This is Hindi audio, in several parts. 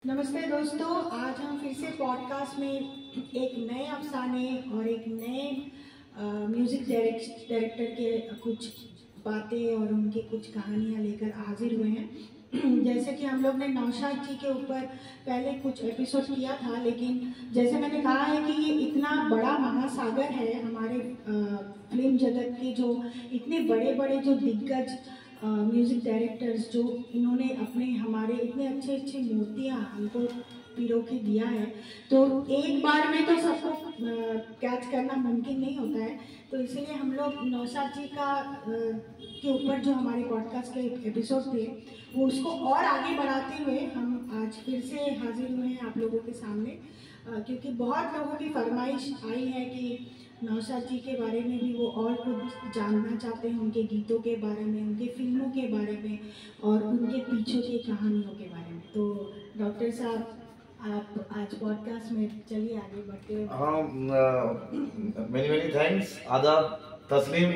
नमस्ते दोस्तों, आज हम फिर से पॉडकास्ट में एक नए अफसाने और एक नए म्यूज़िक डायरेक्टर के कुछ बातें और उनकी कुछ कहानियाँ लेकर हाजिर हुए हैं। जैसे कि हम लोग ने नौशाद जी के ऊपर पहले कुछ एपिसोड किया था, लेकिन जैसे मैंने कहा है कि ये इतना बड़ा महासागर है हमारे फिल्म जगत के, जो इतने बड़े बड़े जो दिग्गज म्यूज़िक डायरेक्टर्स जो इन्होंने अपने हमारे इतने अच्छे अच्छे मूर्तियाँ हमको पिरो के दिया है, तो एक बार में तो सबको कैच करना मुमकिन नहीं होता है। तो इसीलिए हम लोग नौशाद जी का के ऊपर जो हमारे पॉडकास्ट के एपिसोड थे वो उसको और आगे बढ़ाते हुए हम आज फिर से हाजिर हुए हैं आप लोगों के सामने, क्योंकि बहुत लोगों की फरमाइश आई है कि नौशाद जी के बारे में भी वो और कुछ जानना चाहते हैं, उनके गीतों के बारे में, उनके फिल्मों के बारे में और उनके पीछे की कहानियों के बारे में। तो डॉक्टर साहब, आप आज पॉडकास्ट में चलिए आगे बढ़ते हैं। हाँ, मेनी मेनी थैंक्स। आदाब तस्लीम।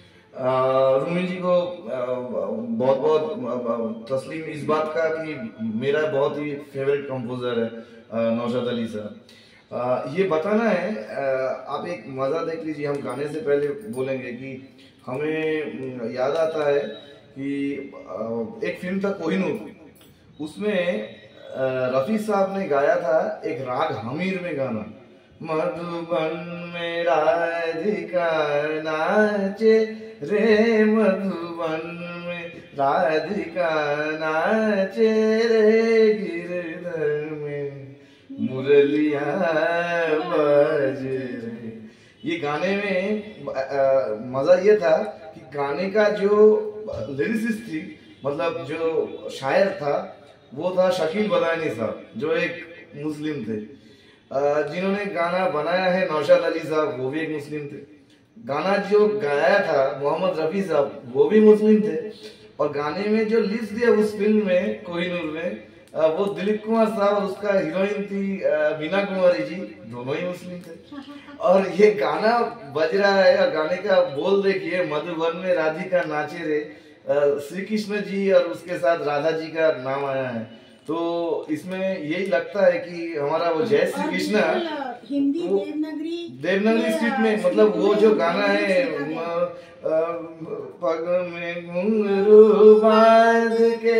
रूमी जी को बहुत बहुत तस्लीम इस बात का कि मेरा बहुत ही फेवरेट कंपोजर है नौशाद अली साहब। ये बताना है, आप एक मज़ा देख लीजिए। हम गाने से पहले बोलेंगे कि हमें याद आता है कि एक फिल्म था कोहिनूर, उसमें रफ़ी साहब ने गाया था एक राग हमीर में गाना, मधुबन में राधिका नाचे रे, मधुबन में राधिका नाचे रे, गिरधर में मुरलिया बज रे। ये गाने में मजा ये था कि गाने का जो लिरिसिस्ट थी, मतलब जो शायर था, वो था शकील बदायूनी साहब, जो एक मुस्लिम थे। जिन्होंने गाना बनाया है नौशाद अली साहब, वो भी एक मुस्लिम थे। गाना जो गाया था मोहम्मद रफ़ी साहब, वो भी मुस्लिम थे। और गाने में जो लिरिक्स दिया उस फिल्म में कोहिनूर में, वो दिलीप कुमार साहब और उसका हीरोइन थी मीना कुमारी जी, दोनों ही मुस्लिम थे। और ये गाना बज रहा है और गाने का बोल देखिए, मधुबन में राधिका नाचे रे, श्री कृष्ण जी और उसके साथ राधा जी का नाम आया है। तो इसमें यही लगता है कि हमारा वो जय श्री कृष्ण हिंदी देवनागरी स्ट्रीट में, मतलब वो जो गाना है, पग में घुंघरू बांध के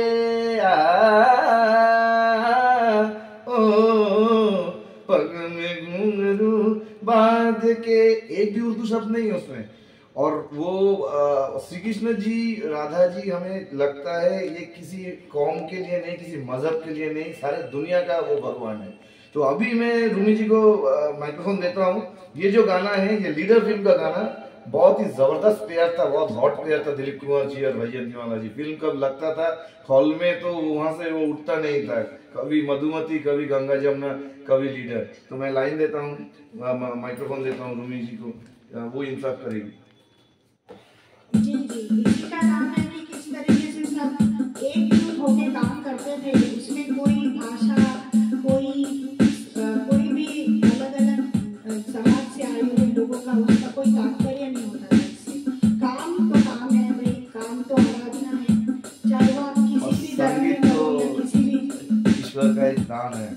पग में घुंघरू बांध के, एक भी उर्दू शब्द नहीं है उसमें। और वो श्री कृष्ण जी राधा जी, हमें लगता है ये किसी कौम के लिए नहीं, किसी मजहब के लिए नहीं, सारे दुनिया का वो भगवान है। तो अभी मैं रूमी जी को माइक्रोफोन देता हूँ। ये जो गाना है, ये लीडर फिल्म का गाना, बहुत ही जबरदस्त प्लेयर था, बहुत हॉट प्लेयर था दिलीप कुमार जी और वैजयंतीमाला जी। फिल्म कब लगता था हॉल में तो वहां से वो उठता नहीं था, कभी मधुमती, कभी गंगा जमुना, कभी लीडर। तो मैं लाइन देता हूँ, माइक्रोफोन देता हूँ रूमी जी को, वो इंसाफ करेगी। जी जी, इसी का नाम है कि किस तरीके से सब एकजुट होकर काम करते थे। उसमें कोई भाषा, कोई भी अलग अलग समाज से आए हुए लोगों का उसका कोई तात्पर्य नहीं होता था। इससे काम तो काम है भाई, काम तो आराधना है, चाहे वो आप किसी भी धर्म में करो या किसी भी ईश्वर का एक दान है।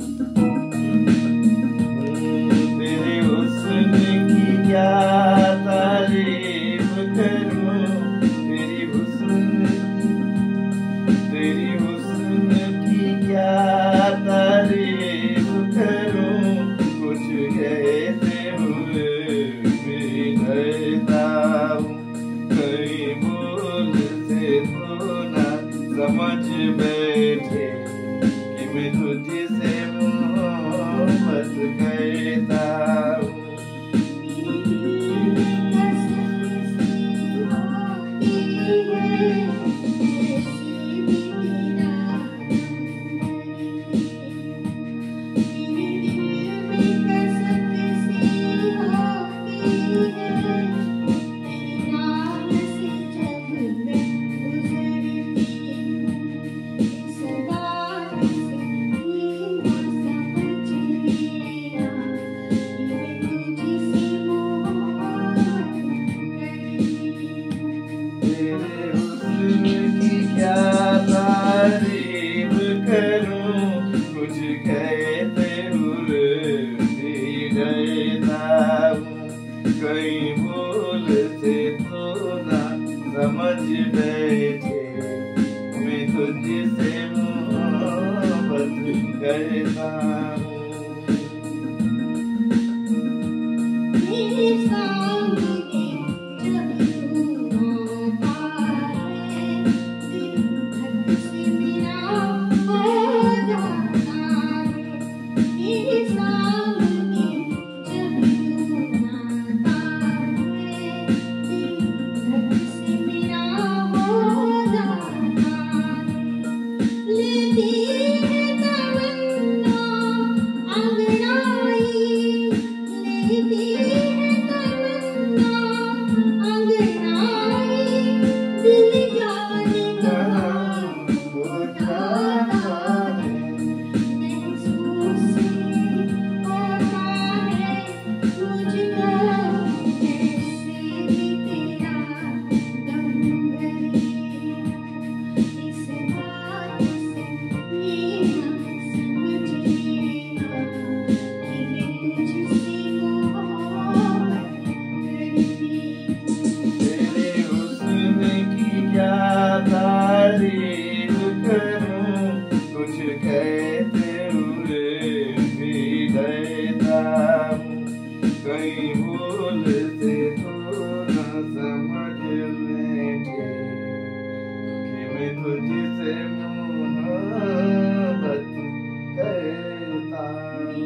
तेरे हुस्न की क्या तारीफ करूं, तेरी हुस्न की क्या तारीफ करूं, कुछ कहते हुए भी डरता हूं, कहीं बोल से तो ना समझ बैठे कि मैं तुझसे मोहब्बत करता हूं। रहता हूँ। कुछ कहते हुए भी डरता हूँ, कहीं भूल से तो न समझ लेंगे कि मैं तुझसे मोहब्बत करता हूँ।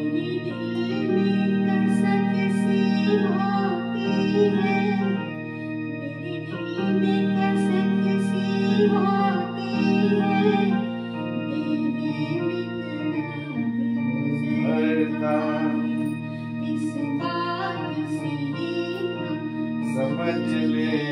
समझ ले